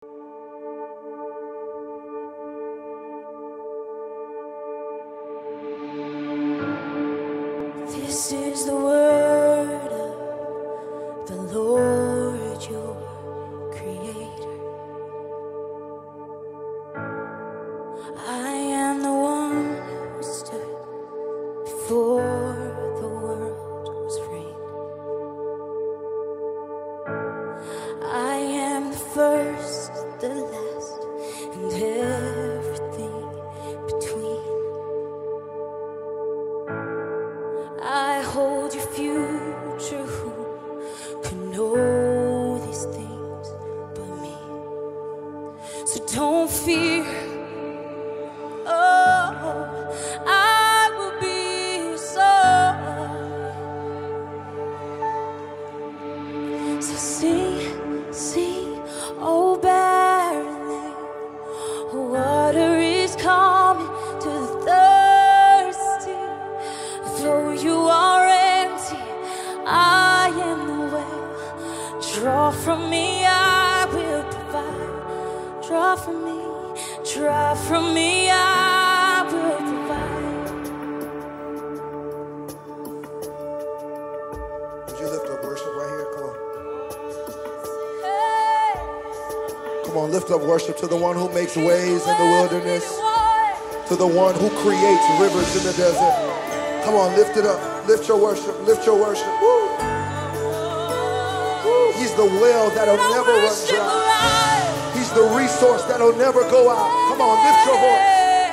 This is the word of the Lord, your creator. I am the one who stood before the world was framed. I am the first, the last, and everything between. I hold your future, who can know these things but me? So don't fear, oh, I will be your sword. So sing, sing, oh barren land, water is coming to the thirsty. Though you are empty, I am the well. Draw from me, I will provide. Draw from me, I will provide. Would you lift up worship right here? Come on. Hey. Come on, lift up worship to the one who makes ways in the wilderness, to the one who creates rivers in the desert. Come on, lift it up. Lift your worship. Lift your worship. Woo. Woo. He's the well that'll never run dry. He's the resource that'll never go out. Come on, lift your voice.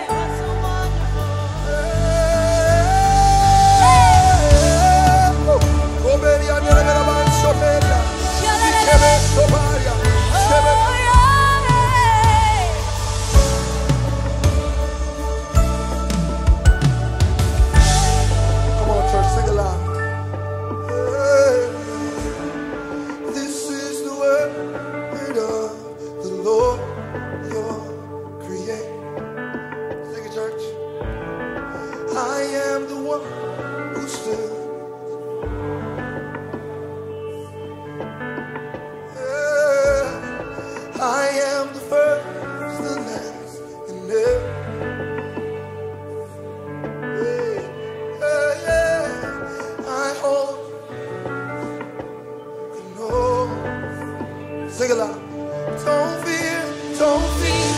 Sing it loud. Don't fear, don't fear.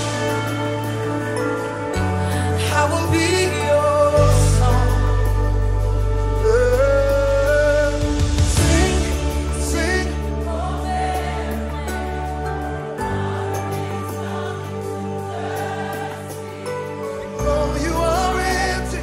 I will be your song. Sing, sing. Oh, you are empty.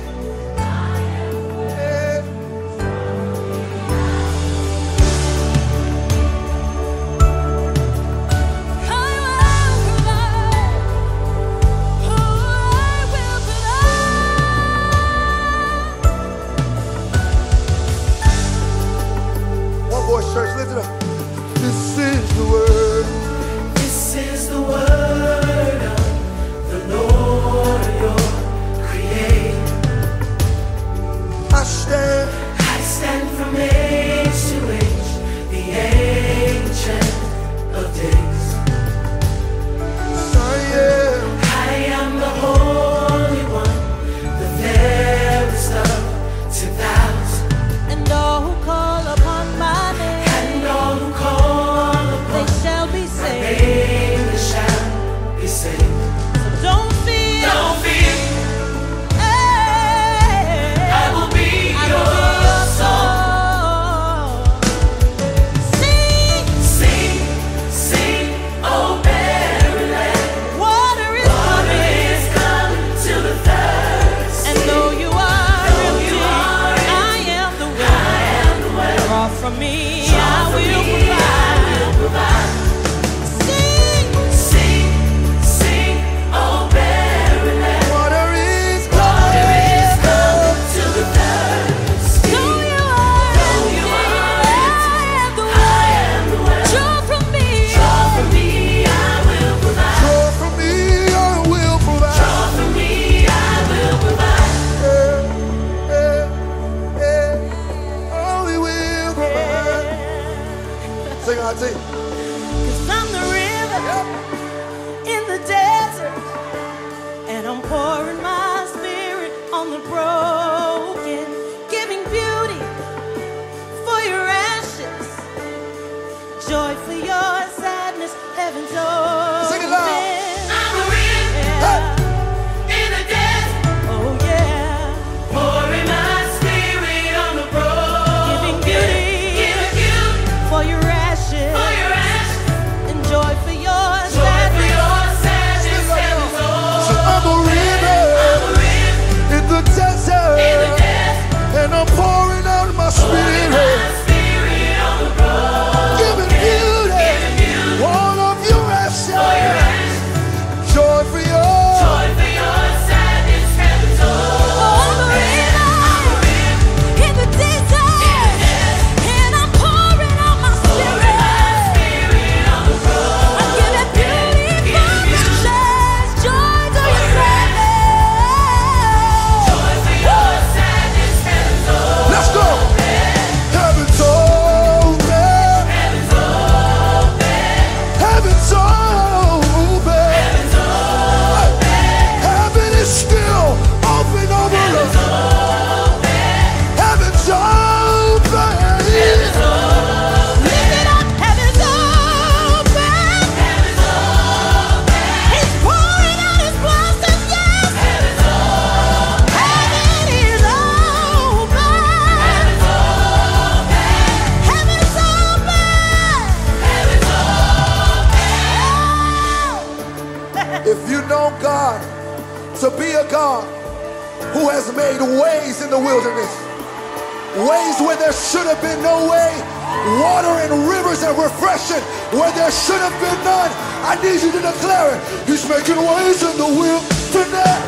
to be a God who has made ways in the wilderness. Ways where there should have been no way. Water and rivers and refreshing where there should have been none. I need you to declare it. He's making ways in the wilderness.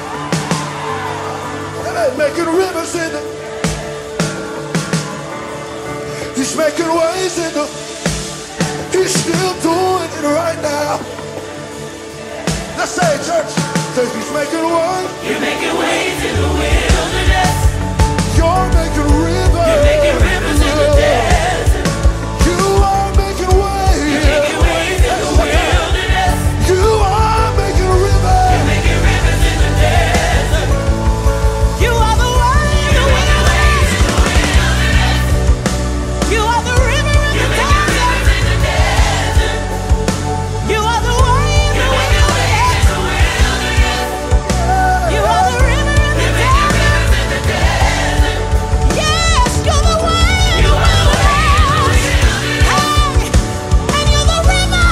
Making rivers in the. He's making ways in the. He's still doing it right now. Let's say it, church. Say he's making ways. You're making ways in the wilderness. You're making rivers. You're making rivers in the desert. You are making ways. You're making ways in the wilderness. You are making rivers. You're making rivers in the desert. You are the way in the wilderness. You are the river in the desert. You are the way in the wilderness. You are the river in the desert. Yes, you're the way in the wilderness. Hey, and you're the river.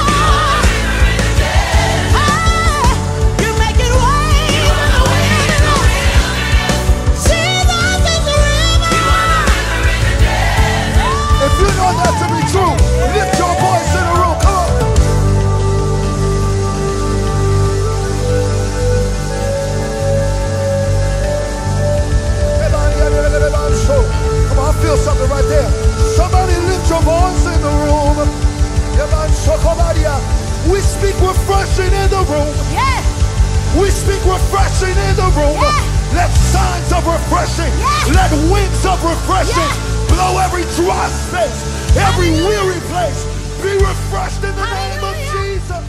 Hey, you're making ways in the wilderness. Jesus is the river. If you know that to be true, lift your voice in the room. Come on. Come on, I feel something right there. Somebody lift your voice in the room. We speak refreshing in the room. Yes, We speak refreshing in the room. Yes. Let signs of refreshing, Yes. let winds of refreshing Yes. blow every dry space, every weary place. Be refreshed in the name of Hallelujah. Jesus.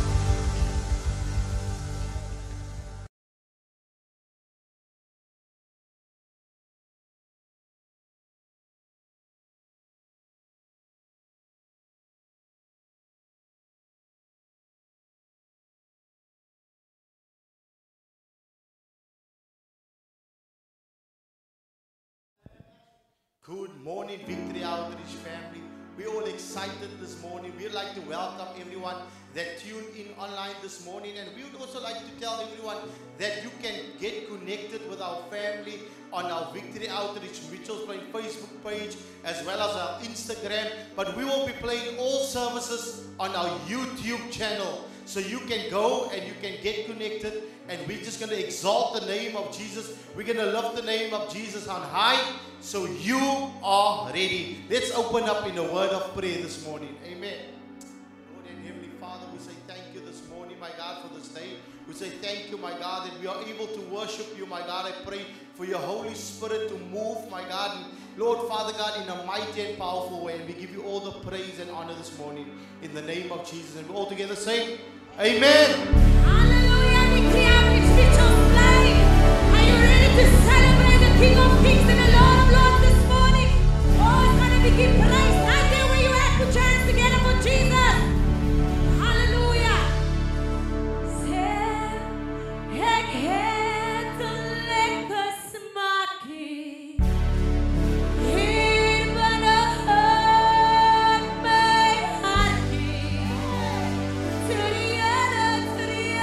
Good morning, Victory Outreach family. We're all excited this morning. We'd like to welcome everyone that tuned in online this morning. And we would also like to tell everyone that you can get connected with our family on our Victory Outreach Mitchell's Plain Facebook page as well as our Instagram. But we will be playing all services on our YouTube channel. So you can go and you can get connected, and we're just going to exalt the name of Jesus. We're going to lift the name of Jesus on high. So you are ready. Let's open up in a word of prayer this morning. Amen. Lord and Heavenly Father, we say thank you this morning, my God, for this day. We say thank you, my God, that we are able to worship you, my God. I pray for your Holy Spirit to move, my God. And Lord, Father God, in a mighty and powerful way. And we give you all the praise and honor this morning in the name of Jesus. And we all together say, Amen. Hallelujah, Victory Outreach Mitchell's Plain. Are you ready to celebrate the King of Kings and the Lord of Lords this morning? Oh, it's going to be give praise. Right there where you're at, put your hands together for Jesus. Hallelujah. To the other,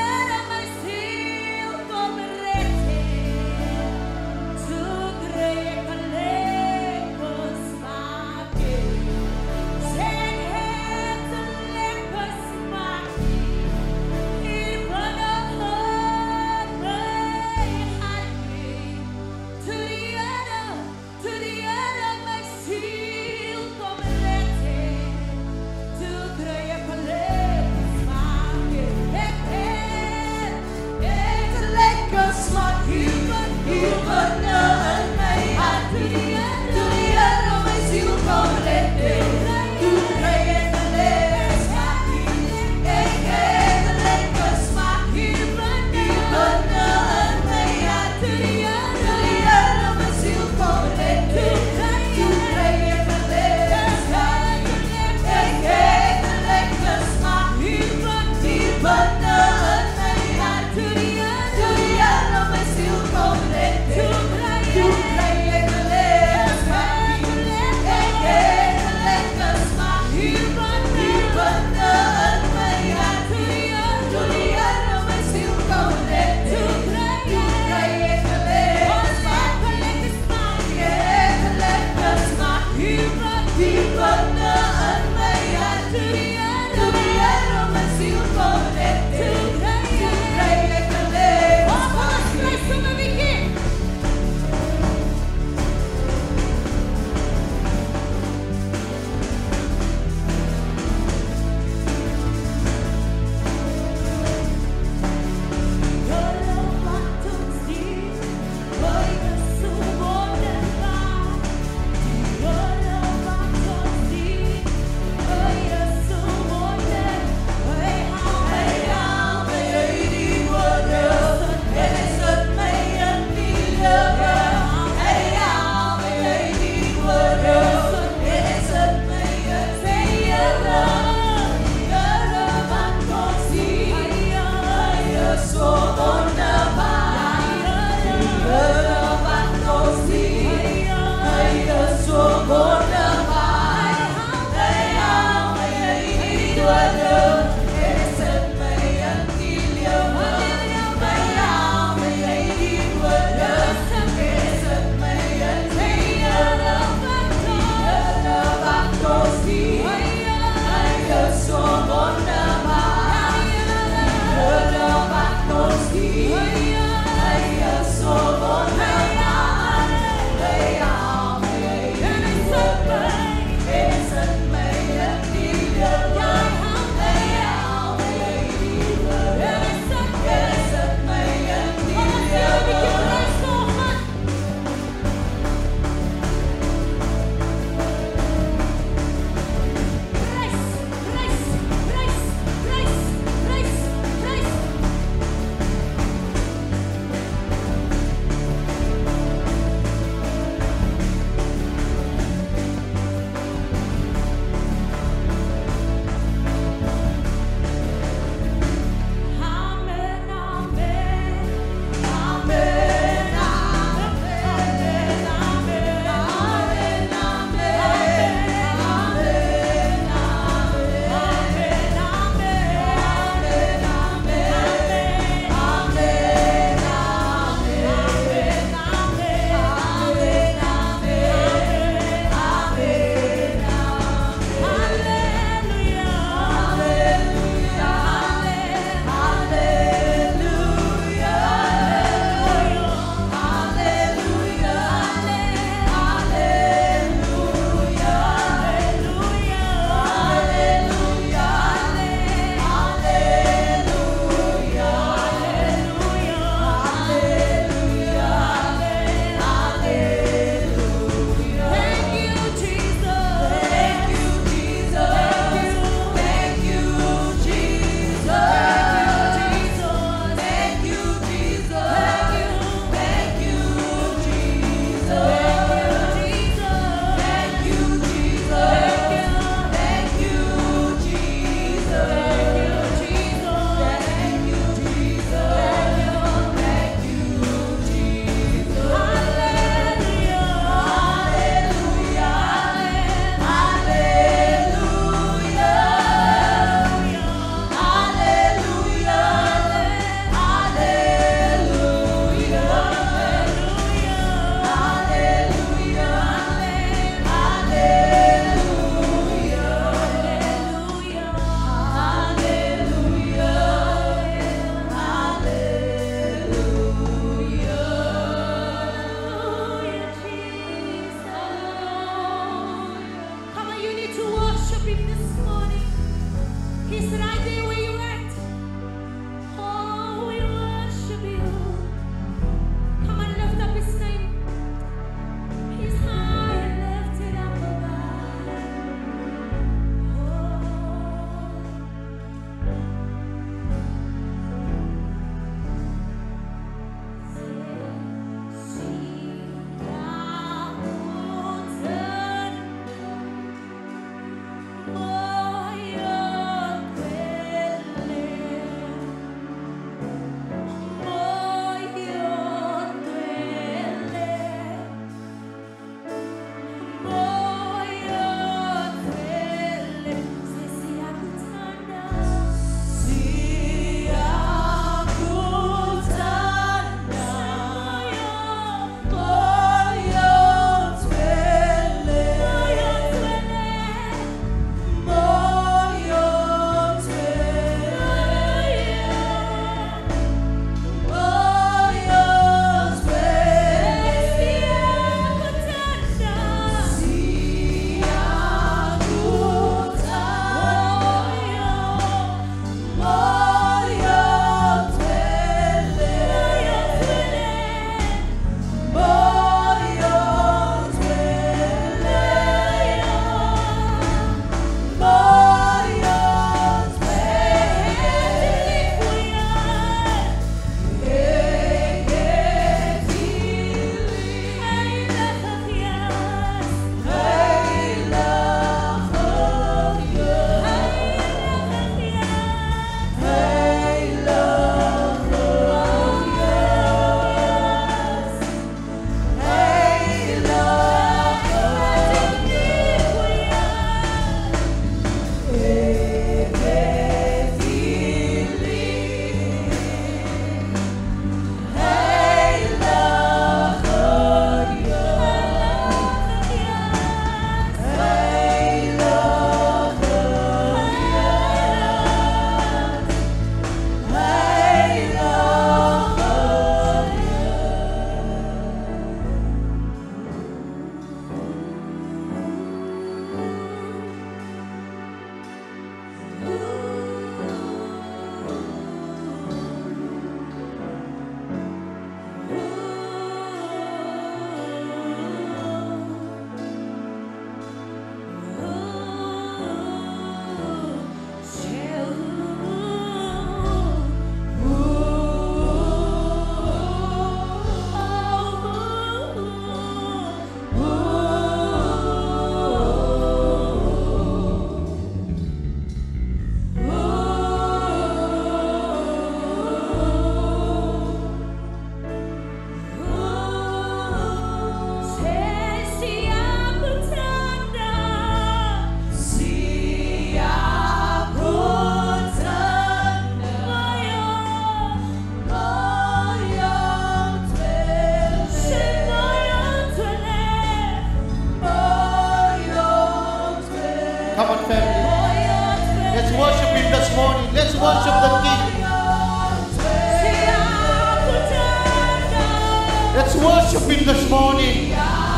Let's worship Him this morning.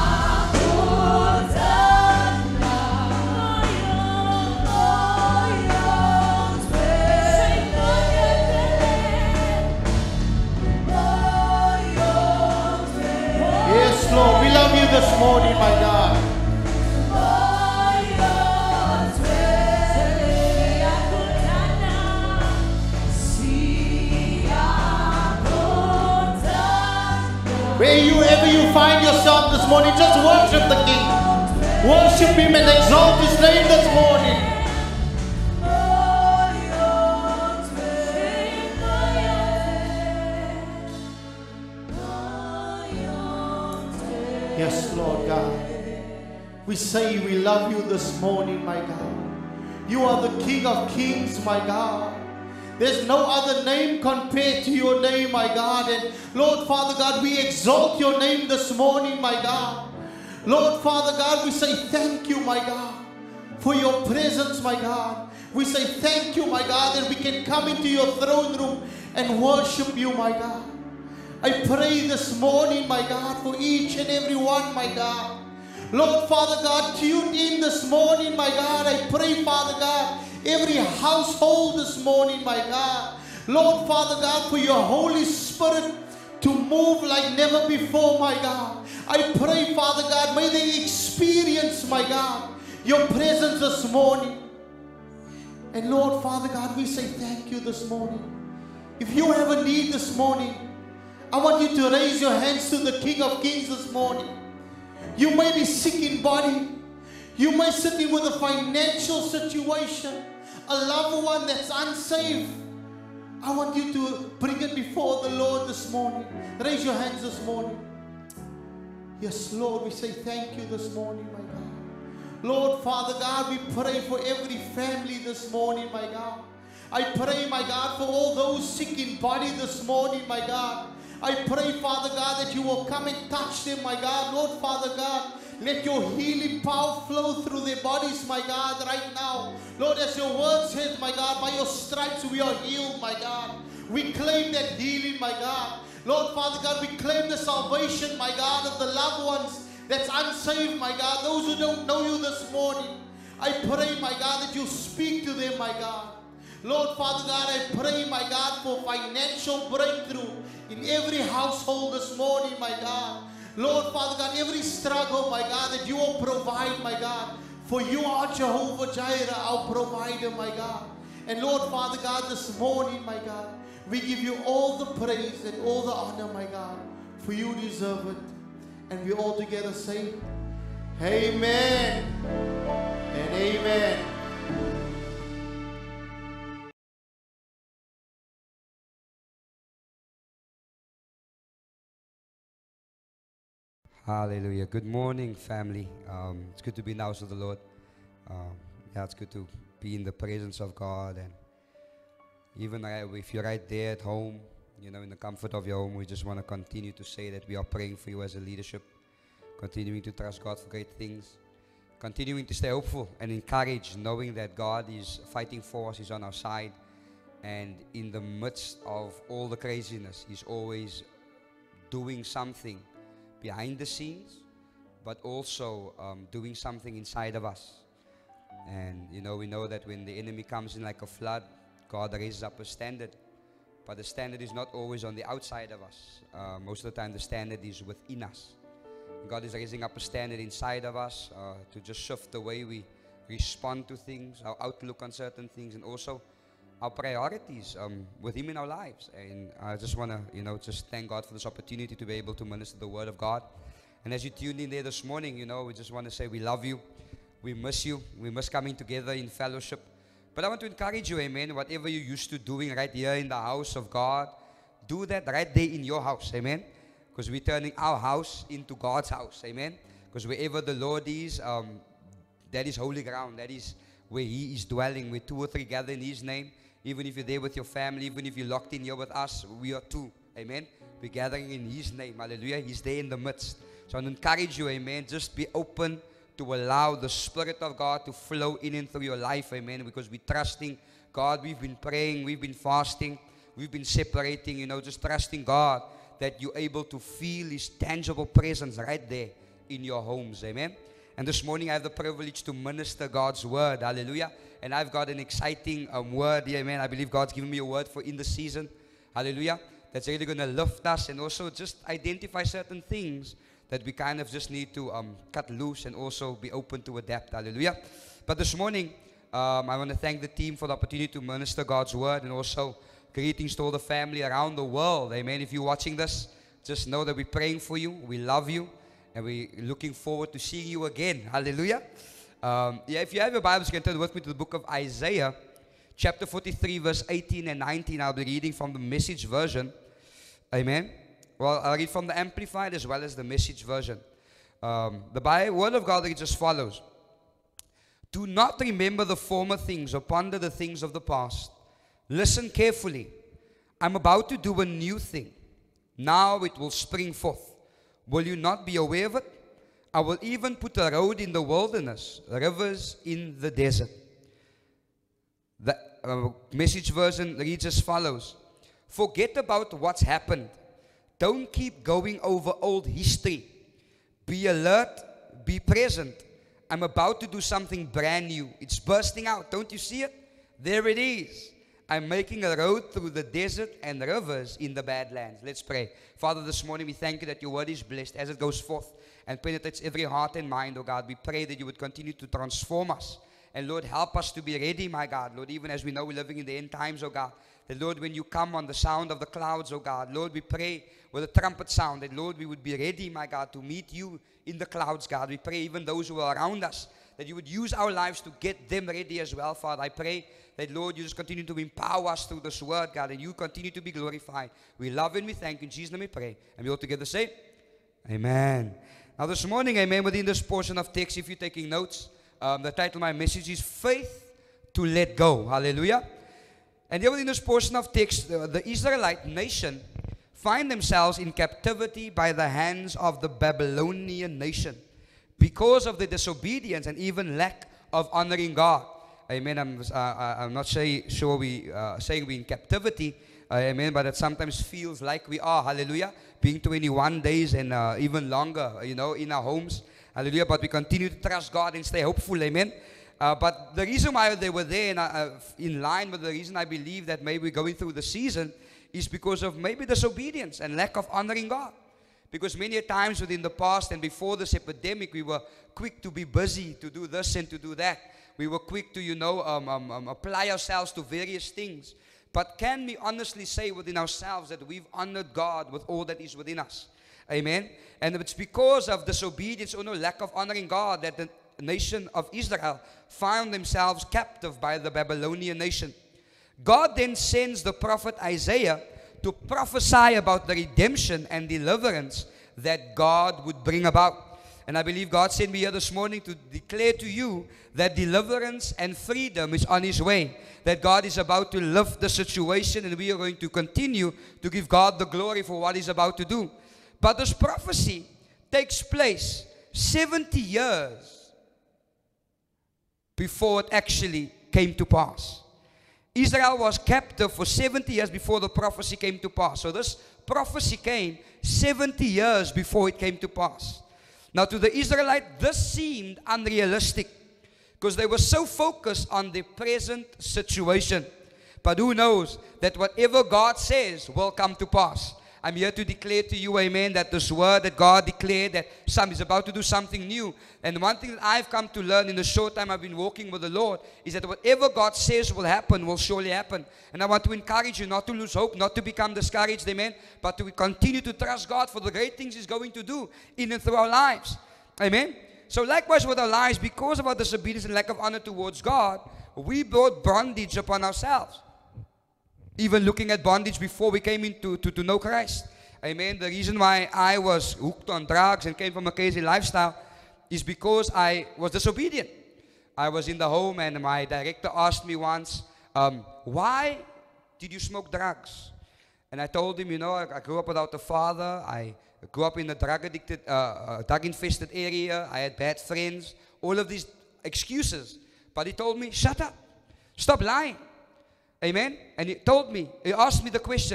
Yes, Lord, we love you this morning, my God. Wherever you find yourself this morning, just worship the King. Worship Him and exalt His name this morning. Yes, Lord God. We say we love you this morning, my God. You are the King of Kings, my God. There's no other name compared to your name, my God. And Lord, Father God, we exalt your name this morning, my God. Lord, Father God, we say thank you, my God, for your presence, my God. We say thank you, my God, that we can come into your throne room and worship you, my God. I pray this morning, my God, for each and every one, my God. Lord, Father God, tune in this morning, my God. I pray, Father God, every household this morning, my God. Lord, Father God, for your Holy Spirit to move like never before, my God. I pray, Father God, may they experience, my God, your presence this morning. And Lord, Father God, we say thank you this morning. If you have a need this morning, I want you to raise your hands to the King of Kings this morning. You may be sick in body. You may sit in with a financial situation, a loved one that's unsaved. I want you to bring it before the Lord this morning. Raise your hands this morning. Yes, Lord, we say thank you this morning, my God. Lord, Father God, we pray for every family this morning, my God. I pray, my God, for all those sick in body this morning, my God. I pray, Father God, that you will come and touch them, my God. Lord, Father God, let your healing power flow through their bodies, my God, right now. Lord, as your word says, my God, by your stripes we are healed, my God. We claim that healing, my God. Lord, Father God, we claim the salvation, my God, of the loved ones that's unsaved, my God. Those who don't know you this morning. I pray, my God, that you speak to them, my God. Lord, Father God, I pray, my God, for financial breakthrough in every household this morning, my God. Lord, Father God, every struggle, my God, that you will provide, my God. For you are Jehovah Jireh, our provider, my God. And Lord, Father God, this morning, my God, we give you all the praise and all the honor, my God, for you deserve it. And we all together say, Amen and Amen. Hallelujah. Good morning, family. It's good to be in the house of the Lord. Yeah, it's good to be in the presence of God. And even if you're right there at home, you know, in the comfort of your home, we just want to continue to say that we are praying for you as a leadership, continuing to trust God for great things, continuing to stay hopeful and encouraged, knowing that God is fighting for us, He's on our side. And in the midst of all the craziness, He's always doing something behind the scenes, but also doing something inside of us. And you know, we know that when the enemy comes in like a flood, God raises up a standard, but the standard is not always on the outside of us. Most of the time the standard is within us. God is raising up a standard inside of us to just shift the way we respond to things, our outlook on certain things, and also our priorities with Him in our lives. And I just want to, you know, just thank God for this opportunity to be able to minister the Word of God. And as you tuned in there this morning, you know, we just want to say we love you, we miss you, we miss coming together in fellowship. But I want to encourage you, amen, whatever you're used to doing right here in the house of God, do that right there in your house, amen. Because we're turning our house into God's house, amen. Because wherever the Lord is, that is holy ground, that is where He is dwelling. Where 2 or 3 gather in His name. Even if you're there with your family, even if you're locked in here with us, we are too. Amen. We're gathering in His name. Hallelujah. He's there in the midst. So I encourage you, amen. Just be open to allow the Spirit of God to flow in and through your life. Amen. Because we're trusting God. We've been praying. We've been fasting. We've been separating, you know, just trusting God that you're able to feel His tangible presence right there in your homes. Amen. And this morning I have the privilege to minister God's word. Hallelujah. And I've got an exciting word here. Amen. I believe God's given me a word for in the season. Hallelujah. That's really going to lift us and also just identify certain things that we kind of just need to cut loose and also be open to adapt. Hallelujah. But this morning, I want to thank the team for the opportunity to minister God's word, and also greetings to all the family around the world. Amen. If you're watching this, just know that we're praying for you. We love you. And we're looking forward to seeing you again. Hallelujah. If you have your Bibles, you can turn with me to the book of Isaiah, chapter 43, verse 18 and 19. I'll be reading from the Message version. Amen. Well, I'll read from the Amplified as well as the Message version. The Word of God reads as follows. Do not remember the former things or ponder the things of the past. Listen carefully. I'm about to do a new thing. Now it will spring forth. Will you not be aware of it? I will even put a road in the wilderness, rivers in the desert. The Message version reads as follows. Forget about what's happened. Don't keep going over old history. Be alert, be present. I'm about to do something brand new. It's bursting out. Don't you see it? There it is. I'm making a road through the desert and rivers in the Badlands. Let's pray. Father, this morning we thank you that your word is blessed as it goes forth and penetrates every heart and mind, oh God. We pray that you would continue to transform us. And Lord, help us to be ready, my God. Lord, even as we know we're living in the end times, oh God. That Lord, when you come on the sound of the clouds, oh God, Lord, we pray with a trumpet sound that Lord, we would be ready, my God, to meet you in the clouds, God. We pray even those who are around us, that you would use our lives to get them ready as well, Father. I pray that, Lord, you just continue to empower us through this word, God, and you continue to be glorified. We love and we thank you. In Jesus' name we pray. And we all together say, Amen. Now this morning, amen, within this portion of text, if you're taking notes, the title of my message is Faith to Let Go. Hallelujah. And here within this portion of text, the Israelite nation find themselves in captivity by the hands of the Babylonian nation because of the disobedience and even lack of honoring God. Amen. I'm not sure we saying we're in captivity. Amen. But it sometimes feels like we are. Hallelujah. Being 21 days and even longer, in our homes. Hallelujah. But we continue to trust God and stay hopeful. Amen. But the reason why they were there, and in line with the reason I believe that maybe we're going through the season, is because of maybe disobedience and lack of honoring God. Because many times within the past and before this epidemic, we were quick to be busy, to do this and to do that. We were quick to, apply ourselves to various things. But can we honestly say within ourselves that we've honored God with all that is within us? Amen. And it's because of disobedience or lack of honoring God that the nation of Israel found themselves captive by the Babylonian nation. God then sends the prophet Isaiah to prophesy about the redemption and deliverance that God would bring about. And I believe God sent me here this morning to declare to you that deliverance and freedom is on His way. That God is about to lift the situation, and we are going to continue to give God the glory for what He's about to do. But this prophecy takes place 70 years before it actually came to pass. Israel was captive for 70 years before the prophecy came to pass. So this prophecy came 70 years before it came to pass. Now to the Israelite, this seemed unrealistic because they were so focused on the present situation. But who knows that whatever God says will come to pass. I'm here to declare to you, amen, that this word that God declared that is about to do something new. And one thing that I've come to learn in the short time I've been walking with the Lord is that whatever God says will happen will surely happen. And I want to encourage you not to lose hope, not to become discouraged, amen, but to continue to trust God for the great things He's going to do in and through our lives. Amen. So likewise with our lives, because of our disobedience and lack of honor towards God, we brought bondage upon ourselves. Even looking at bondage before we came into to know Christ. Amen. The reason why I was hooked on drugs and came from a crazy lifestyle is because I was disobedient. I was in the home and my director asked me once, why did you smoke drugs? And I told him, I grew up without a father. I grew up in a drug-addicted, drug-infested area. I had bad friends. All of these excuses. But he told me, shut up. Stop lying. Amen. And he asked me the question,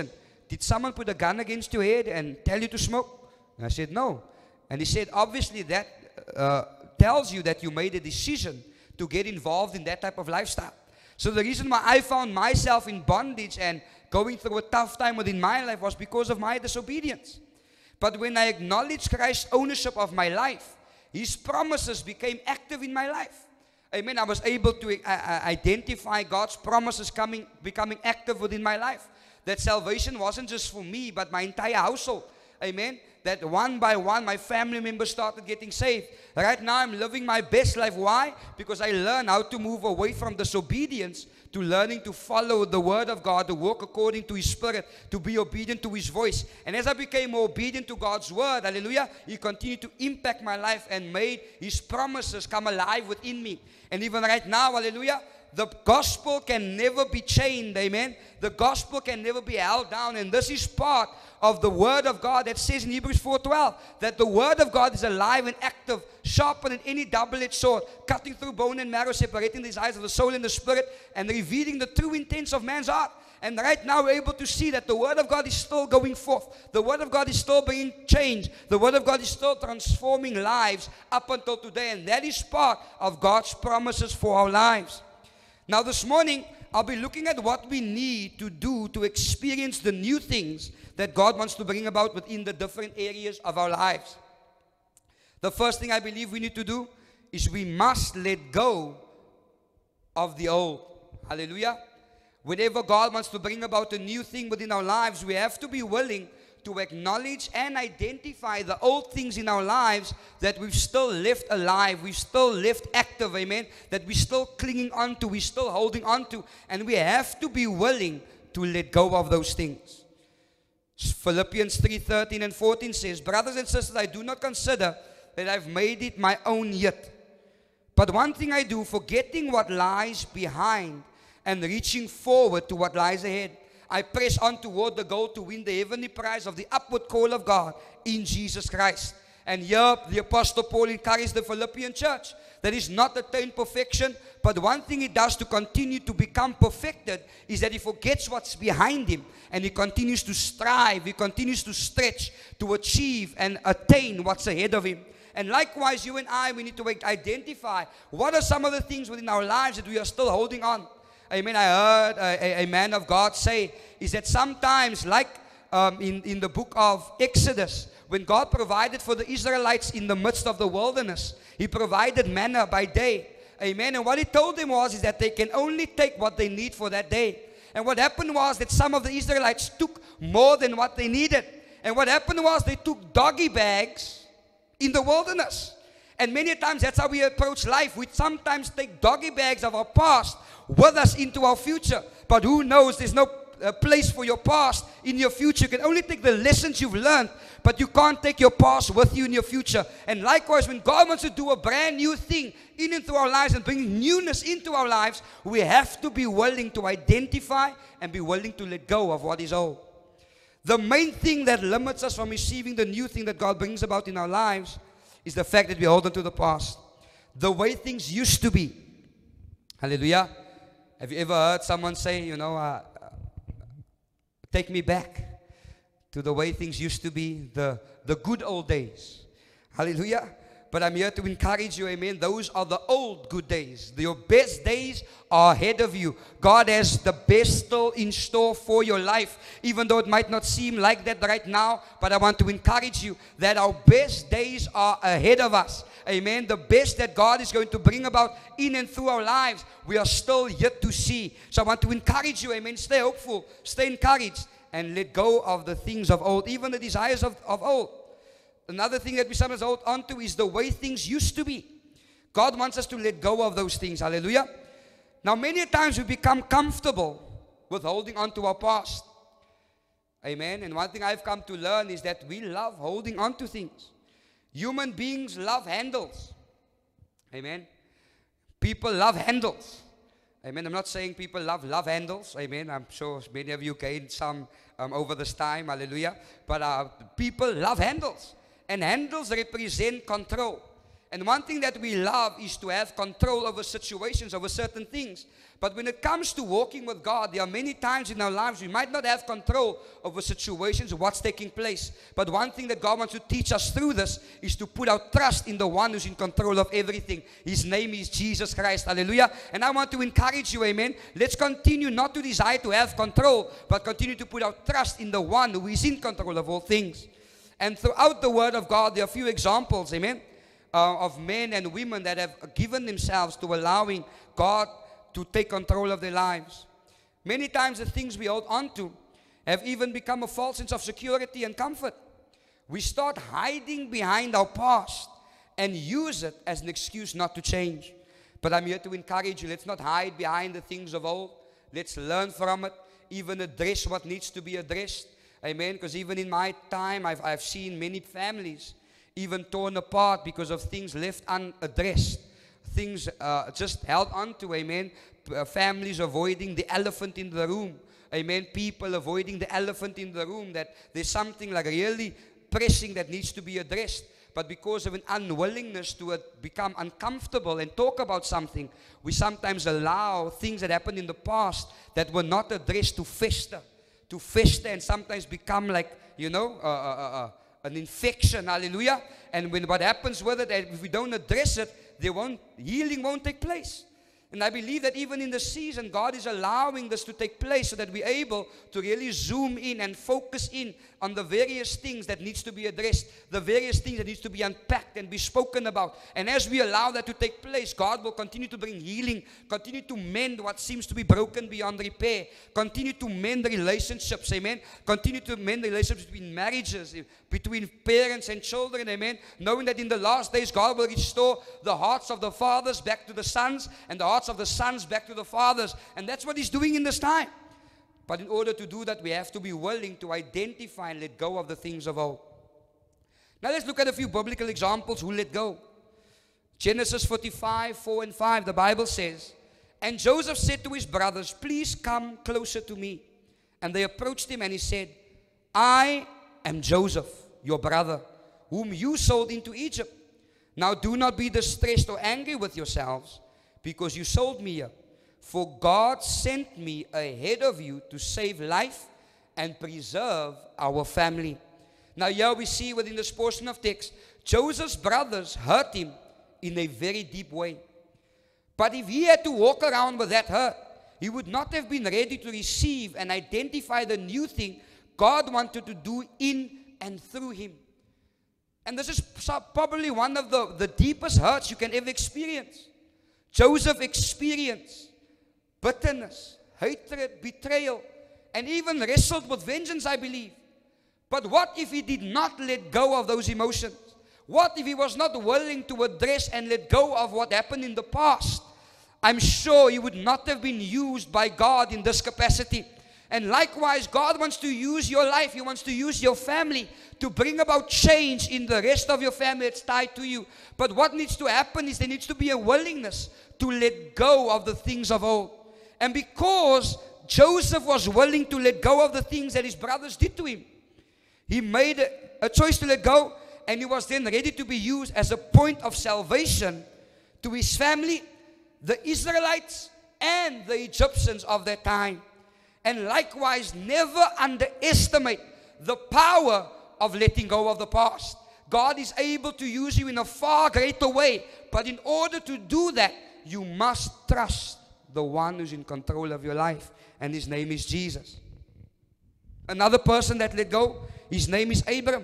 did someone put a gun against your head and tell you to smoke? And I said, no. And he said, obviously that tells you that you made a decision to get involved in that type of lifestyle. So the reason why I found myself in bondage and going through a tough time within my life was because of my disobedience. But when I acknowledged Christ's ownership of my life, His promises became active in my life. Amen. I was able to identify God's promises becoming active within my life. That salvation wasn't just for me, but my entire household. Amen. That one by one, my family members started getting saved. Right now, I'm living my best life. Why? Because I learned how to move away from disobedience to learning to follow the Word of God, to walk according to His Spirit, to be obedient to His voice. And as I became more obedient to God's Word, hallelujah, He continued to impact my life and made His promises come alive within me. And even right now, hallelujah, the gospel can never be chained, amen. The gospel can never be held down. And this is part of the Word of God that says in Hebrews 4:12 that the Word of God is alive and active, sharper than any double-edged sword, cutting through bone and marrow, separating the desires of the soul and the spirit, and revealing the true intents of man's heart. And right now we're able to see that the Word of God is still going forth. The Word of God is still bringing change. The Word of God is still transforming lives up until today. And that is part of God's promises for our lives. Now this morning, I'll be looking at what we need to do to experience the new things that God wants to bring about within the different areas of our lives. The first thing I believe we need to do is we must let go of the old. Hallelujah. Whenever God wants to bring about a new thing within our lives, we have to be willing to acknowledge and identify the old things in our lives that we've still left alive, we've still left active, amen, that we're still clinging on to, we're still holding on to, and we have to be willing to let go of those things. Philippians 3:13 and 14 says, brothers and sisters, I do not consider that I've made it my own yet. But one thing I do, forgetting what lies behind and reaching forward to what lies ahead, I press on toward the goal to win the heavenly prize of the upward call of God in Jesus Christ. And here the Apostle Paul encouraged the Philippian church that is not attain perfection, but one thing he does to continue to become perfected is that he forgets what's behind him and he continues to strive, he continues to stretch to achieve and attain what's ahead of him. And likewise, you and I, we need to identify what are some of the things within our lives that we are still holding on. Amen. I heard a man of God say is that sometimes, like in the book of Exodus, when God provided for the Israelites in the midst of the wilderness, He provided manna by day. Amen. And what He told them is that they can only take what they need for that day. And what happened was that some of the Israelites took more than what they needed. And what happened was they took doggy bags in the wilderness. And many times that's how we approach life. We sometimes take doggy bags of our past with us into our future. But who knows, there's no place for your past in your future. You can only take the lessons you've learned, but you can't take your past with you in your future. And likewise, when God wants to do a brand new thing in and through our lives and bring newness into our lives, we have to be willing to identify and be willing to let go of what is old. The main thing that limits us from receiving the new thing that God brings about in our lives is the fact that we hold on to the past. The way things used to be. Hallelujah. Have you ever heard someone say, take me back to the way things used to be, the good old days. Hallelujah. But I'm here to encourage you, amen. Those are the old good days. Your best days are ahead of you. God has the best still in store for your life, even though it might not seem like that right now. But I want to encourage you that our best days are ahead of us. Amen. The best that God is going to bring about in and through our lives, we are still yet to see. So I want to encourage you, amen. Stay hopeful, stay encouraged, and let go of the things of old, even the desires of old. Another thing that we sometimes hold on to is the way things used to be. God wants us to let go of those things. Hallelujah. Now, many times we become comfortable with holding on to our past. Amen. And one thing I've come to learn is that we love holding on to things. Human beings love handles. Amen. People love handles. Amen. I'm not saying people love handles. Amen. I'm sure many of you gained some over this time. Hallelujah. But people love handles. And handles represent control. And one thing that we love is to have control over situations, over certain things. But when it comes to walking with God, there are many times in our lives we might not have control over situations, what's taking place. But one thing that God wants to teach us through this is to put our trust in the one who's in control of everything. His name is Jesus Christ. Hallelujah. And I want to encourage you, amen. Let's continue not to desire to have control, but continue to put our trust in the one who is in control of all things. And throughout the Word of God, there are a few examples, amen, of men and women that have given themselves to allowing God to take control of their lives. Many times the things we hold on to have even become a false sense of security and comfort. We start hiding behind our past and use it as an excuse not to change. But I'm here to encourage you, let's not hide behind the things of old. Let's learn from it, even address what needs to be addressed. Amen. Because even in my time, I've seen many families even torn apart because of things left unaddressed. Things just held on to, amen. Families avoiding the elephant in the room. Amen. People avoiding the elephant in the room, that there's something like really pressing that needs to be addressed. But because of an unwillingness to become uncomfortable and talk about something, we sometimes allow things that happened in the past that were not addressed to fester and sometimes become like, you know, an infection. Hallelujah. And when what happens with it, if we don't address it, healing won't take place. And I believe that even in the season, God is allowing this to take place so that we're able to really zoom in and focus in on the various things that needs to be addressed, the various things that needs to be unpacked and be spoken about. And as we allow that to take place, God will continue to bring healing, continue to mend what seems to be broken beyond repair, continue to mend relationships, amen, continue to mend relationships between marriages, between parents and children, amen, knowing that in the last days, God will restore the hearts of the fathers back to the sons and the hearts of the sons back to the fathers. And that's what He's doing in this time. But in order to do that, we have to be willing to identify and let go of the things of old. Now let's look at a few biblical examples who let go. Genesis 45, 4 and 5, the Bible says, "And Joseph said to his brothers, 'Please come closer to me.' And they approached him, and he said, 'I am Joseph, your brother, whom you sold into Egypt. Now do not be distressed or angry with yourselves, because you sold me here. For God sent me ahead of you to save life and preserve our family.'" Now here we see within this portion of text, Joseph's brothers hurt him in a very deep way. But if he had to walk around with that hurt, he would not have been ready to receive and identify the new thing God wanted to do in and through him. And this is probably one of the deepest hurts you can ever experience. Joseph experienced bitterness, hatred, betrayal, and even wrestled with vengeance, I believe. But what if he did not let go of those emotions? What if he was not willing to address and let go of what happened in the past? I'm sure he would not have been used by God in this capacity. And likewise, God wants to use your life. He wants to use your family to bring about change in the rest of your family that's tied to you. But what needs to happen is there needs to be a willingness to let go of the things of old. And because Joseph was willing to let go of the things that his brothers did to him, he made a choice to let go, and he was then ready to be used as a point of salvation to his family, the Israelites, and the Egyptians of that time. And likewise, never underestimate the power of letting go of the past. God is able to use you in a far greater way, but in order to do that, you must trust the one who's in control of your life, and his name is Jesus. Another person that let go, his name is Abram.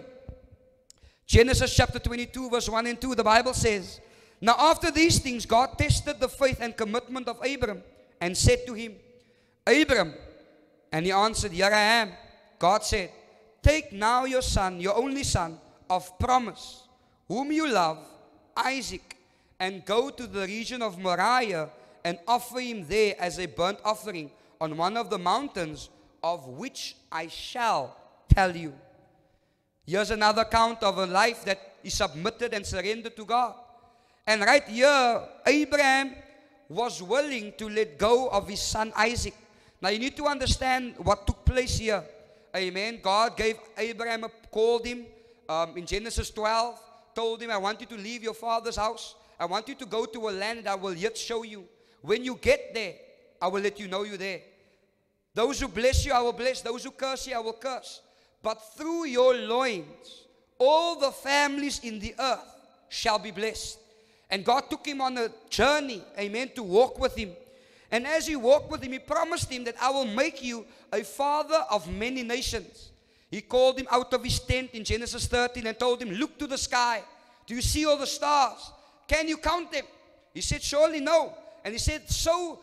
Genesis chapter 22, verse 1 and 2, the Bible says, "Now after these things, God tested the faith and commitment of Abram, and said to him, 'Abram,' and he answered, 'Here I am.' God said, 'Take now your son, your only son of promise, whom you love, Isaac, and go to the region of Moriah, and offer him there as a burnt offering on one of the mountains of which I shall tell you.'" Here's another account of a life that is submitted and surrendered to God. And right here, Abraham was willing to let go of his son Isaac. Now you need to understand what took place here. Amen. God gave Abraham, called him in Genesis 12, told him, I want you to leave your father's house. I want you to go to a land that I will yet show you. When you get there, I will let you know you're there. Those who bless you, I will bless. Those who curse you, I will curse. But through your loins, all the families in the earth shall be blessed. And God took him on a journey, amen, to walk with him. And as he walked with him, he promised him that I will make you a father of many nations. He called him out of his tent in Genesis 13 and told him, look to the sky. Do you see all the stars? Can you count them? He said, surely no. And he said, so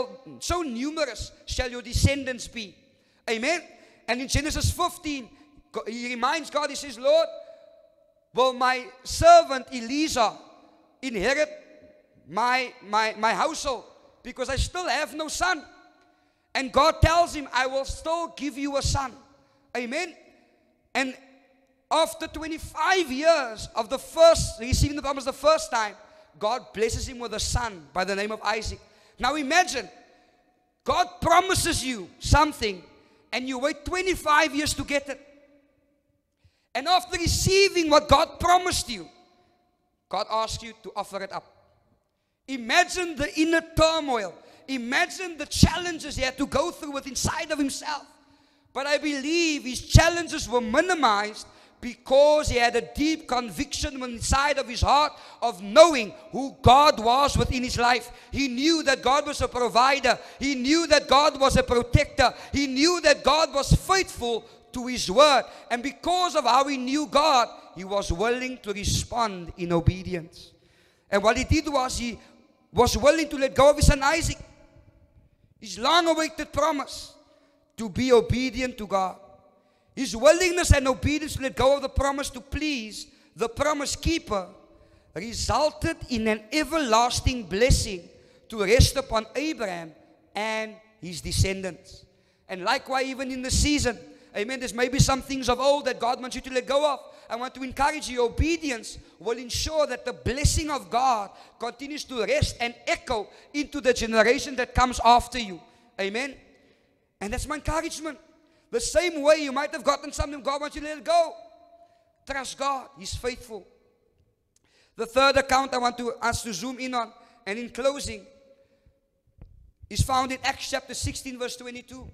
numerous shall your descendants be. Amen. And in Genesis 15, he reminds God, he says, Lord, will my servant Eliezer inherit my household? Because I still have no son. And God tells him, I will still give you a son. Amen. And after 25 years of the first, receiving the promise the first time, God blesses him with a son by the name of Isaac. Now imagine, God promises you something and you wait 25 years to get it. And after receiving what God promised you, God asks you to offer it up. Imagine the inner turmoil. Imagine the challenges he had to go through with inside of himself. But I believe his challenges were minimized because he had a deep conviction inside of his heart of knowing who God was within his life. He knew that God was a provider. He knew that God was a protector. He knew that God was faithful to his word. And because of how he knew God, he was willing to respond in obedience. And what he did was he was willing to let go of his son Isaac, his long-awaited promise to be obedient to God. His willingness and obedience to let go of the promise to please the promise keeper resulted in an everlasting blessing to rest upon Abraham and his descendants. And likewise, even in the season, amen, there's maybe some things of old that God wants you to let go of. I want to encourage you. Obedience will ensure that the blessing of God continues to rest and echo into the generation that comes after you. Amen. And that's my encouragement. The same way you might have gotten something, God wants you to let it go. Trust God. He's faithful. The third account I want us to zoom in on, and in closing, is found in Acts chapter 16 verse 22.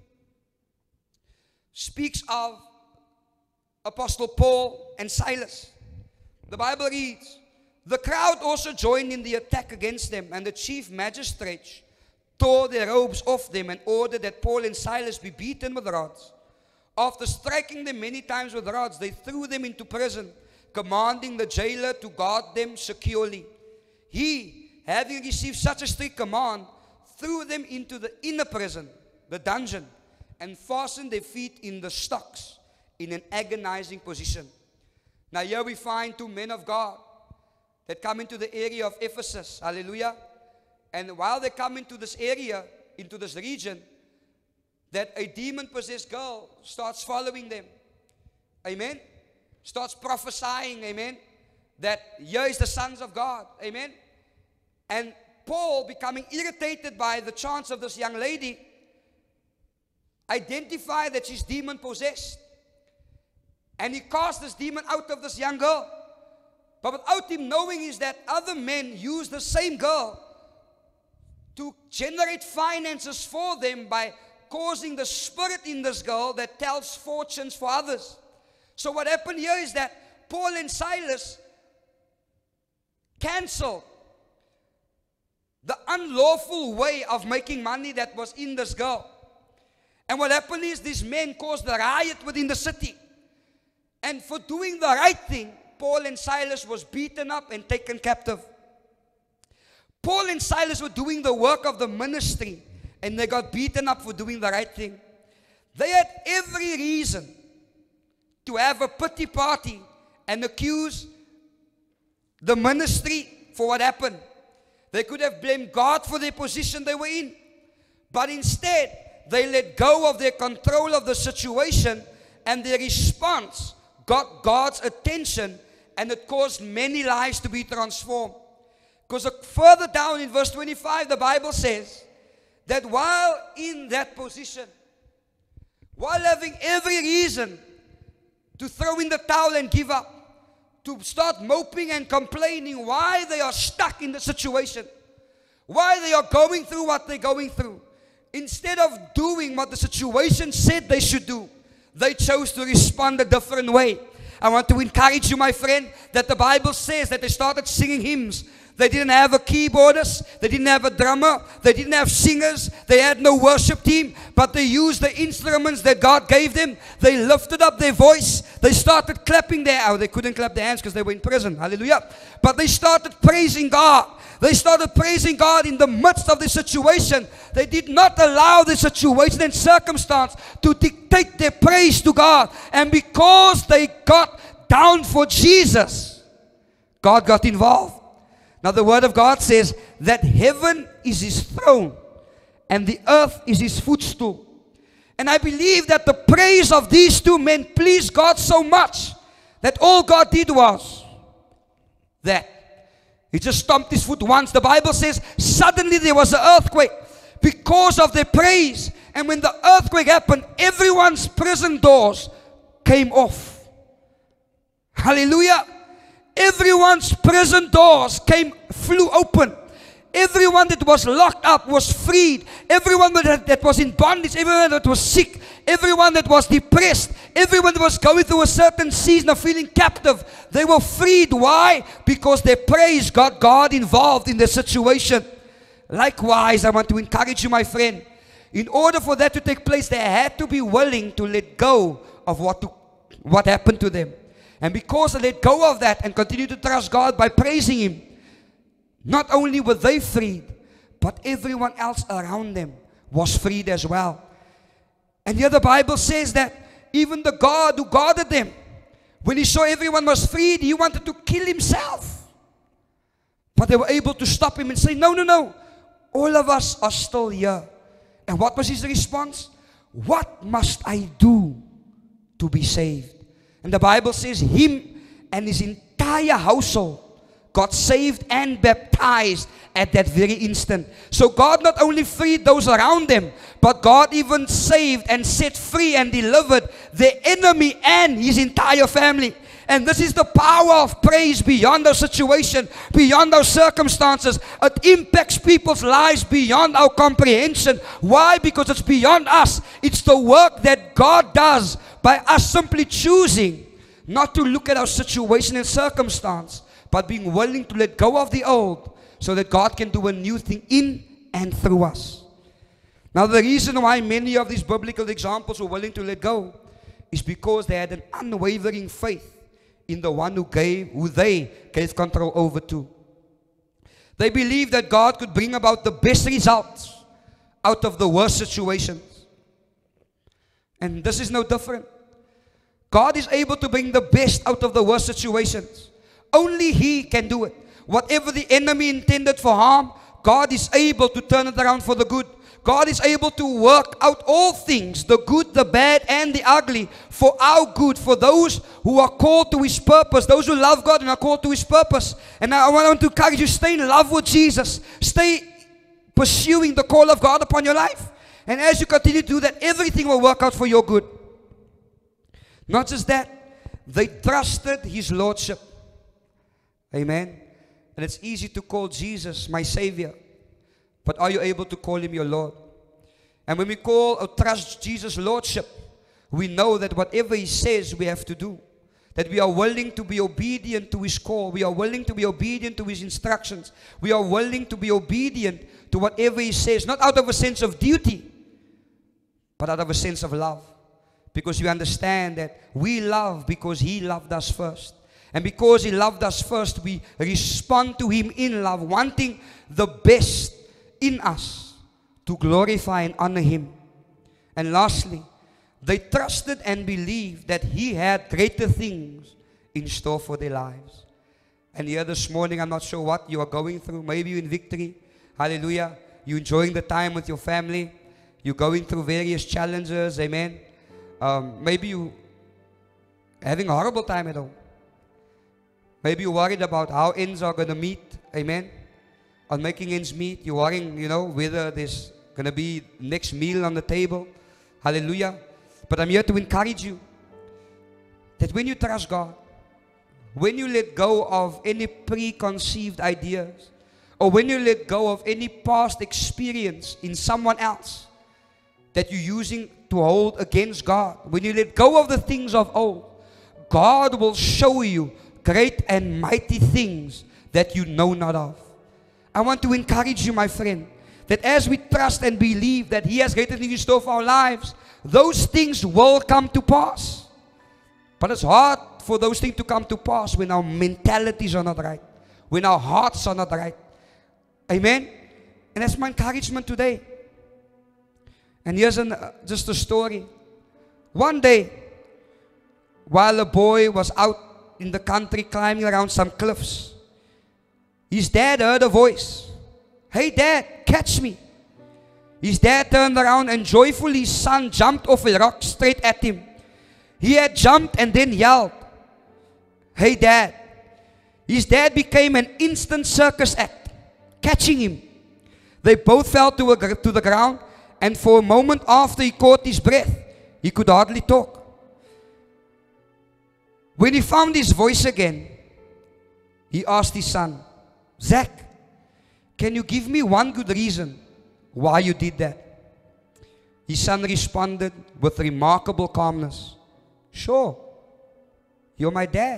Speaks of Apostle Paul and Silas. The Bible reads, the crowd also joined in the attack against them, and the chief magistrates tore their robes off them and ordered that Paul and Silas be beaten with rods. After striking them many times with rods, they threw them into prison, commanding the jailer to guard them securely. He, having received such a strict command, threw them into the inner prison, the dungeon, and fastened their feet in the stocks in an agonizing position. Now here we find two men of God that come into the area of Ephesus. Hallelujah. And while they come into this area, into this region, that a demon-possessed girl starts following them. Amen. Starts prophesying, amen, that here is the sons of God. Amen. And Paul, becoming irritated by the chants of this young lady, identified that she's demon-possessed. And he cast this demon out of this young girl. But without him knowing is that other men use the same girl to generate finances for them by causing the spirit in this girl that tells fortunes for others. So what happened here is that Paul and Silas canceled the unlawful way of making money that was in this girl. And what happened is these men caused a riot within the city. And for doing the right thing, Paul and Silas was beaten up and taken captive. Paul and Silas were doing the work of the ministry, and they got beaten up for doing the right thing. They had every reason to have a pity party and accuse the ministry for what happened. They could have blamed God for their position they were in. But instead, they let go of their control of the situation, and their response got God's attention, and it caused many lives to be transformed. Because further down in verse 25, the Bible says that while in that position, while having every reason to throw in the towel and give up, to start moping and complaining why they are stuck in the situation, why they are going through what they're going through. Instead of doing what the situation said they should do, they chose to respond a different way. I want to encourage you, my friend, that the Bible says that they started singing hymns. They didn't have a keyboardist, they didn't have a drummer, they didn't have singers, they had no worship team, but they used the instruments that God gave them. They lifted up their voice, they started clapping they couldn't clap their hands because they were in prison, hallelujah. But they started praising God. They started praising God in the midst of the situation. They did not allow the situation and circumstance to dictate their praise to God. And because they got down for Jesus, God got involved. Now the word of God says that heaven is his throne and the earth is his footstool. And I believe that the praise of these two men pleased God so much that all God did was that. He just stomped his foot once. The Bible says suddenly there was an earthquake because of their praise. And when the earthquake happened, everyone's prison doors came off. Hallelujah. Everyone's prison doors flew open. Everyone that was locked up was freed. Everyone that was in bondage, everyone that was sick, everyone that was depressed, everyone that was going through a certain season of feeling captive, they were freed. Why? Because their praise got God involved in the situation. Likewise, I want to encourage you, my friend, in order for that to take place, they had to be willing to let go of what happened to them. And because they let go of that and continue to trust God by praising him, not only were they freed, but everyone else around them was freed as well. And here the Bible says that even the God who guarded them, when he saw everyone was freed, he wanted to kill himself. But they were able to stop him and say, no, no, no. All of us are still here. And what was his response? What must I do to be saved? And the Bible says him and his entire household got saved and baptized at that very instant. So God not only freed those around them, but God even saved and set free and delivered the enemy and his entire family. And this is the power of praise beyond our situation, beyond our circumstances. It impacts people's lives beyond our comprehension. Why? Because it's beyond us. It's the work that God does by us simply choosing not to look at our situation and circumstance, but being willing to let go of the old so that God can do a new thing in and through us. Now the reason why many of these biblical examples were willing to let go is because they had an unwavering faith in the one who they gave control over to. They believed that God could bring about the best results out of the worst situations. And this is no different. God is able to bring the best out of the worst situations. Only he can do it. Whatever the enemy intended for harm, God is able to turn it around for the good. God is able to work out all things, the good, the bad, and the ugly, for our good, for those who are called to his purpose, those who love God and are called to his purpose. And I want to encourage you, stay in love with Jesus. Stay pursuing the call of God upon your life. And as you continue to do that, everything will work out for your good. Not just that, they trusted his lordship. Amen. And it's easy to call Jesus my Savior, but are you able to call him your Lord? And when we call or trust Jesus' lordship, we know that whatever he says we have to do. That we are willing to be obedient to his call. We are willing to be obedient to his instructions. We are willing to be obedient to whatever he says, not out of a sense of duty, but out of a sense of love. Because you understand that we love because he loved us first. And because he loved us first, we respond to him in love, wanting the best in us to glorify and honor him. And lastly, they trusted and believed that he had greater things in store for their lives. And here this morning, I'm not sure what you are going through. Maybe you're in victory. Hallelujah. You're enjoying the time with your family. You're going through various challenges. Amen. Maybe you're having a horrible time at home. Maybe you're worried about how ends are going to meet. Amen. On making ends meet. You're worrying, whether there's going to be next meal on the table. Hallelujah. But I'm here to encourage you that when you trust God, when you let go of any preconceived ideas, or when you let go of any past experience in someone else that you're using to hold against God, when you let go of the things of old, God will show you great and mighty things that you know not of. I want to encourage you, my friend, that as we trust and believe that He has greater things in store for our lives, those things will come to pass. But it's hard for those things to come to pass when our mentalities are not right, when our hearts are not right. Amen? And that's my encouragement today. And here's just a story. One day, while a boy was out in the country climbing around some cliffs, his dad heard a voice. "Hey Dad, catch me." His dad turned around and joyfully his son jumped off a rock straight at him. He had jumped and then yelled, "Hey Dad." His dad became an instant circus act, catching him. They both fell to the ground, and for a moment after he caught his breath, he could hardly talk. When he found his voice again, he asked his son, "Zach, can you give me one good reason why you did that?" His son responded with remarkable calmness, "Sure, you're my dad."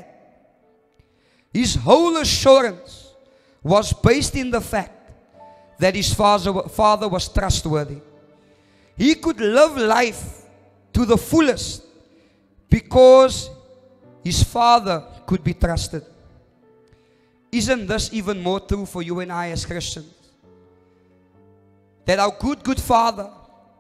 His whole assurance was based in the fact that his father was trustworthy. He could live life to the fullest because his father could be trusted. Isn't this even more true for you and I as Christians? That our good Father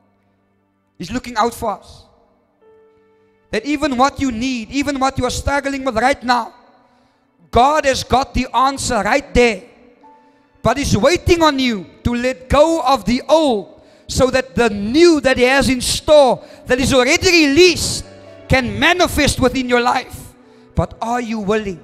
is looking out for us. That even what you need, even what you are struggling with right now, God has got the answer right there. But He's waiting on you to let go of the old so that the new that He has in store, that is already released, can manifest within your life. But are you willing?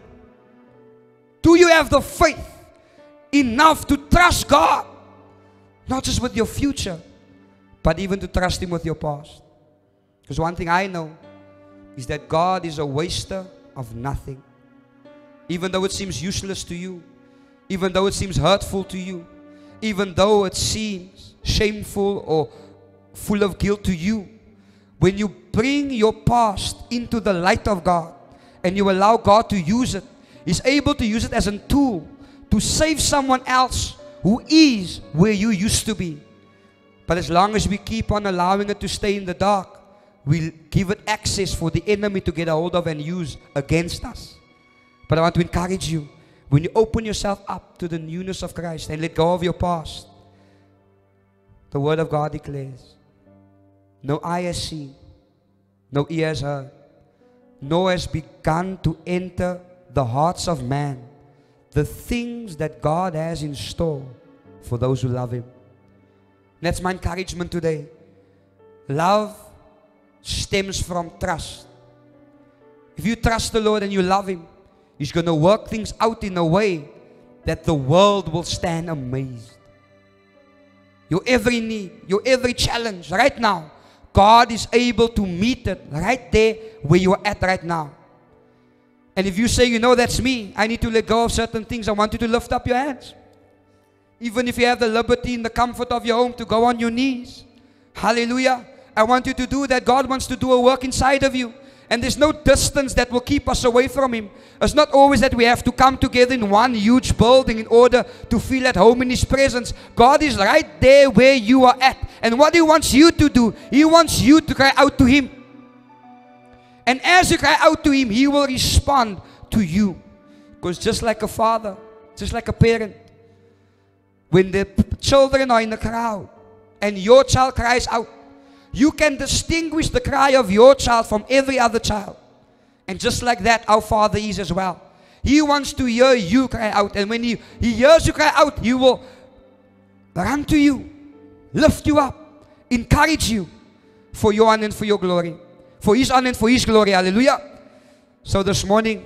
Do you have the faith enough to trust God? Not just with your future, but even to trust Him with your past. Because one thing I know is that God is a waster of nothing. Even though it seems useless to you, even though it seems hurtful to you, even though it seems shameful or full of guilt to you, when you bring your past into the light of God and you allow God to use it, He's able to use it as a tool to save someone else who is where you used to be. But as long as we keep on allowing it to stay in the dark, we'll give it access for the enemy to get a hold of and use against us. But I want to encourage you, when you open yourself up to the newness of Christ and let go of your past, the Word of God declares, no eye has seen, no ear has heard, nor has begun to enter the hearts of man the things that God has in store for those who love Him. That's my encouragement today. Love stems from trust. If you trust the Lord and you love Him, He's going to work things out in a way that the world will stand amazed. Your every need, your every challenge right now, God is able to meet it right there where you are at right now. And if you say, you know, that's me, I need to let go of certain things, I want you to lift up your hands. Even if you have the liberty in the comfort of your home to go on your knees. Hallelujah. I want you to do that. God wants to do a work inside of you. And there's no distance that will keep us away from Him. It's not always that we have to come together in one huge building in order to feel at home in His presence. God is right there where you are at. And what He wants you to do, He wants you to cry out to Him. And as you cry out to Him, He will respond to you. Because just like a father, just like a parent, when the children are in the crowd and your child cries out, you can distinguish the cry of your child from every other child. And just like that, our Father is as well. He wants to hear you cry out. And when He hears you cry out, He will run to you, lift you up, encourage you for your honor and for your glory. For His honor and for His glory. Hallelujah. So this morning,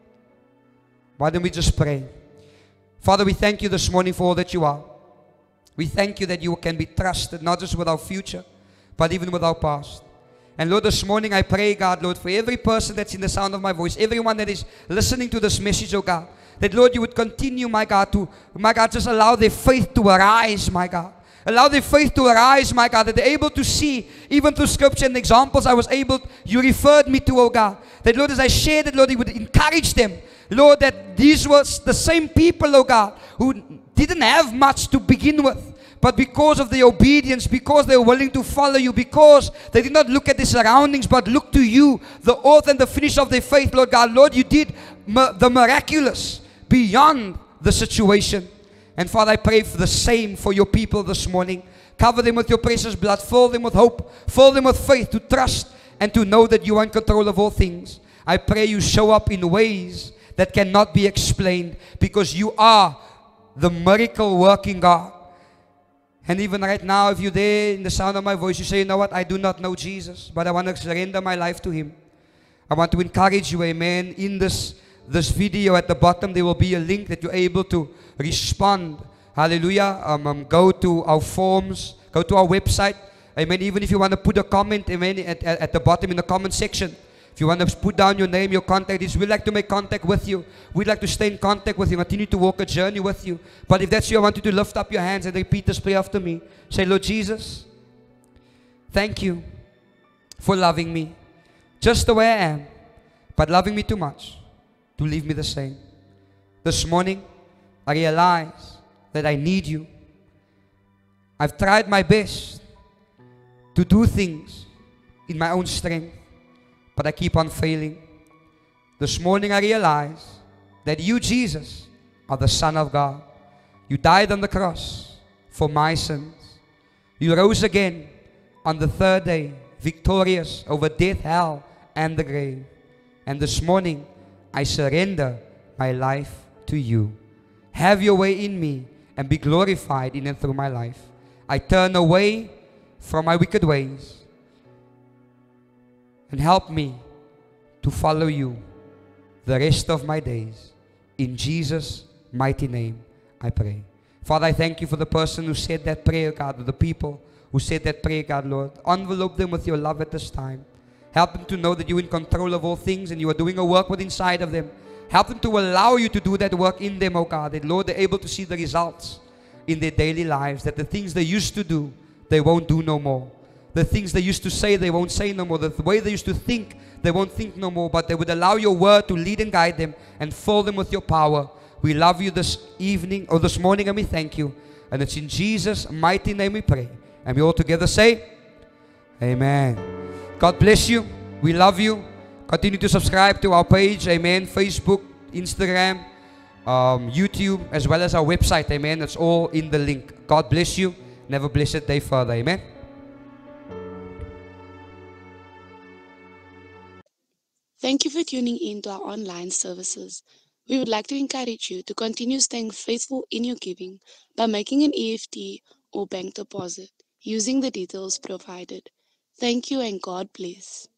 why don't we just pray? Father, we thank You this morning for all that You are. We thank You that You can be trusted, not just with our future, but even with our past. And Lord, this morning I pray, God, Lord, for every person that's in the sound of my voice, everyone that is listening to this message, oh God, that Lord, you would continue, my God, just allow their faith to arise, my God. Allow their faith to arise, my God, that they're able to see, even through scripture and examples you referred me to, oh God. That, Lord, as I shared it, Lord, you would encourage them. Lord, that these were the same people, oh God, who didn't have much to begin with. But because of their obedience, because they were willing to follow you, because they did not look at the surroundings, but look to you, the author and the finisher of their faith, Lord God. Lord, you did the miraculous beyond the situation. And Father, I pray for the same for your people this morning. Cover them with your precious blood. Fill them with hope. Fill them with faith to trust and to know that you are in control of all things. I pray you show up in ways that cannot be explained, because you are the miracle working God. And even right now, if you're there in the sound of my voice, you say, you know what, I do not know Jesus, but I want to surrender my life to Him. I want to encourage you, amen. In this video at the bottom, there will be a link that you're able to respond. Hallelujah. Go to our forms, go to our website. Amen. Even if you want to put a comment, amen, at the bottom in the comment section. If you want to put down your name, your contact details, we'd like to make contact with you. We'd like to stay in contact with you, continue to walk a journey with you. But if that's you, I want you to lift up your hands and repeat this prayer after me. Say, Lord Jesus, thank you for loving me just the way I am, but loving me too much to leave me the same. This morning, I realize that I need you. I've tried my best to do things in my own strength, but I keep on failing. This morning I realize that you, Jesus, are the Son of God. You died on the cross for my sins. You rose again on the third day, victorious over death, hell, and the grave. And this morning I surrender my life to you. Have your way in me and be glorified in and through my life. I turn away from my wicked ways and help me to follow you the rest of my days. In Jesus' mighty name I pray. Father, I thank you for the person who said that prayer, God, the people who said that prayer, God, Lord. Envelope them with your love at this time. Help them to know that you're in control of all things and you are doing a work within inside of them. Help them to allow you to do that work in them, oh God. That, Lord, they're able to see the results in their daily lives. That the things they used to do, they won't do no more. The things they used to say, they won't say no more. The way they used to think, they won't think no more. But they would allow your word to lead and guide them and fill them with your power. We love you this evening or this morning, and we thank you. And it's in Jesus' mighty name we pray. And we all together say, Amen. God bless you. We love you. Continue to subscribe to our page. Amen. Facebook, Instagram, YouTube, as well as our website. Amen. It's all in the link. God bless you. Have a blessed day further. Amen. Thank you for tuning in to our online services. We would like to encourage you to continue staying faithful in your giving by making an EFT or bank deposit using the details provided. Thank you and God bless.